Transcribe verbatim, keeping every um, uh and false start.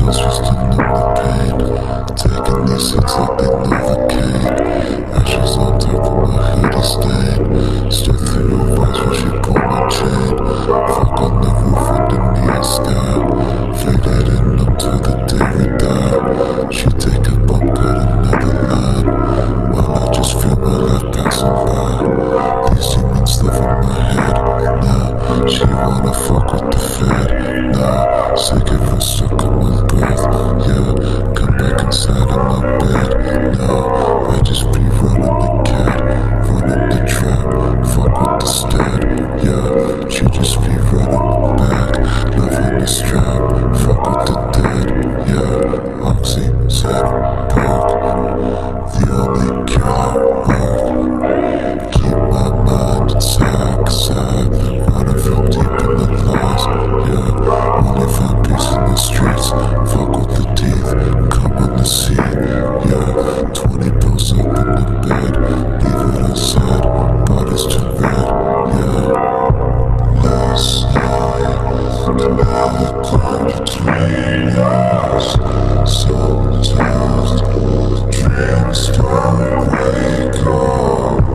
pills just to numb the pain. Taking these hits like they Novocaine. Ashes on top of my hoodie stain. Step through the walls while she pull my chain. Fuck on the roof with the neon sky. Faded and up till the day we die. She take a bump, cut another line. While I just feel my life passing by. These demons live in my head. Nah, she wanna fuck with the Fed. Nah, sick of her stuck on my breath. Yeah, come back inside of my bed. Nah, I just be running the cat, running the trap. Fuck with the stat. Yeah, she just be running back, loving the strap. Fuck with the dead. Yeah, Oxy, Zen, Perk. The only cure work. Keep my mind inside, cause I've been running from deep in the lies. Yeah, only find peace in the streets. Fuck with the teeth, come on the seat. Yeah, twenty pills up in the bed. Leave it unsaid, bodies turn red. Yeah, last night, the night climbed between us. Sometimes dreams don't wake up.